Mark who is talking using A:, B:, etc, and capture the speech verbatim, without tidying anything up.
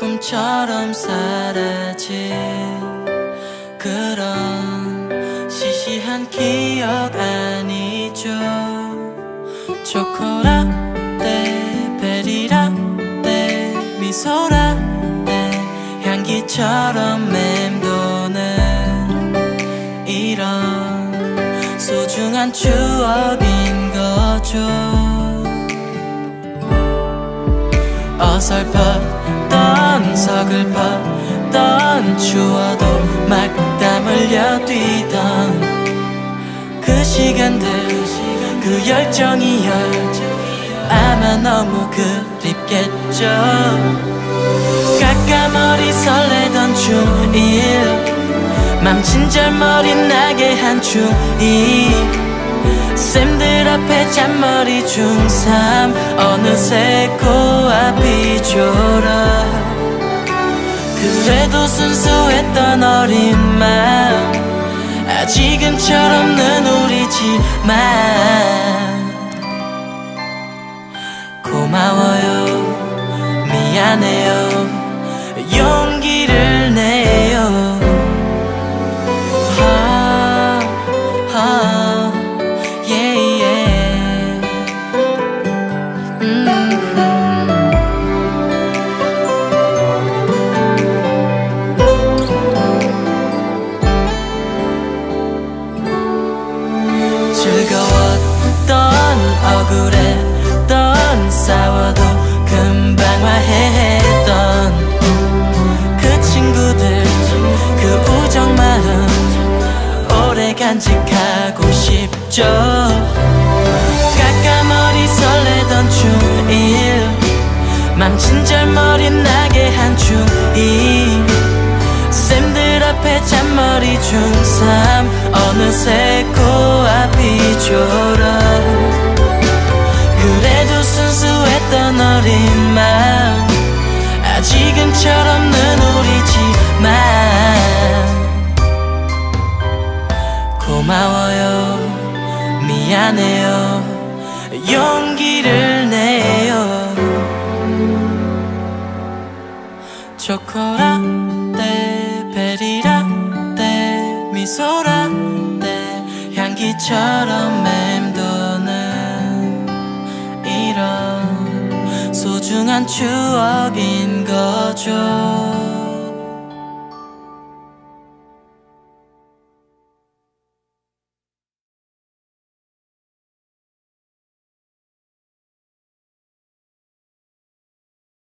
A: 꿈처럼 사라진 그런 시시한 기억 아니죠. 초코라떼, 베리라떼, 미소라떼, 향기처럼 맴도는 이런 소중한 추억인 거죠. 어설펐던 서글펐던 추워도 막 땀 흘려 뛰던 그 시간들, 그 열정이야 아마 너무 그립겠죠. 깎아머리 설레던 중일, 맘 친절머리 나게 한 중이, 쌤들 앞에 잔머리 중삼, 어느새 코앞이 졸아. 그래도 순수했던 어린 마음 아직은 철없는 우리지만 고마워요, 미안해요, 용기를 내요. 하, 하, yeah, yeah. 음. 즐거웠던, 억울했던, 싸워도 금방 화해했던 그 친구들, 그 우정 마음 오래 간직하고 싶죠. 깎아머리 설레던 중일, 맘 친절머리 나게 한 중이, 쌤들 앞에 잔머리 중삼, 어느새 코앞이 졸아. 그래도 순수했던 어린 마음 아직은 철없는 우리지만 고마워요, 미안해요, 용기를 내요. 초코라떼, 베리라떼, 미소라떼, 향기처럼 맴도는 이런 소중한 추억인 거죠.